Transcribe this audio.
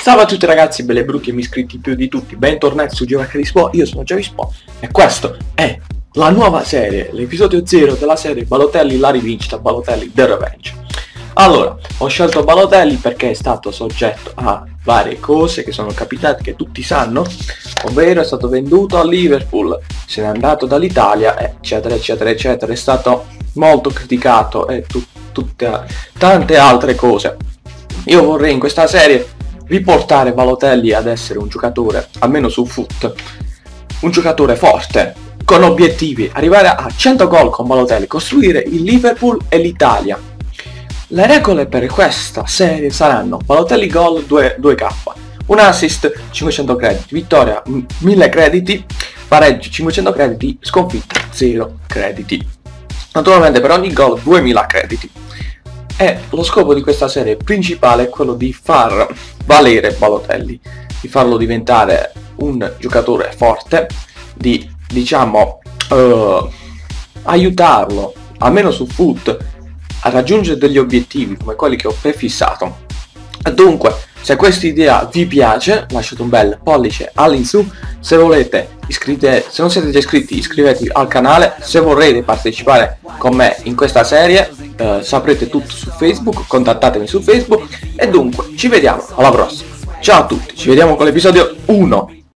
Salve a tutti ragazzi, belli e brutti e mi iscritti più di tutti, bentornati su Geocarispo, io sono Javispo e questo è la nuova serie, l'episodio 0 della serie Balotelli la rivincita, Balotelli The Revenge. Allora, ho scelto Balotelli perché è stato soggetto a varie cose che sono capitate, che tutti sanno, ovvero è stato venduto a Liverpool, se n'è andato dall'Italia, eccetera eccetera eccetera, è stato molto criticato e tante altre cose. Io vorrei in questa serie riportare Balotelli ad essere un giocatore, almeno su foot, un giocatore forte, con obiettivi, arrivare a 100 gol con Balotelli, costruire il Liverpool e l'Italia. Le regole per questa serie saranno Balotelli gol 2k, un assist 500 crediti, vittoria 1000 crediti, pareggio 500 crediti, sconfitta 0 crediti. Naturalmente per ogni gol 2000 crediti. E lo scopo di questa serie principale è quello di far valere Balotelli, di farlo diventare un giocatore forte, di aiutarlo, almeno su foot, a raggiungere degli obiettivi come quelli che ho prefissato. E dunque, se questa idea vi piace, lasciate un bel pollice all'insù, se volete se non siete già iscritti iscrivetevi al canale, se vorrete partecipare con me in questa serie saprete tutto su Facebook, contattatemi su Facebook e dunque ci vediamo alla prossima. Ciao a tutti, ci vediamo con l'episodio 1.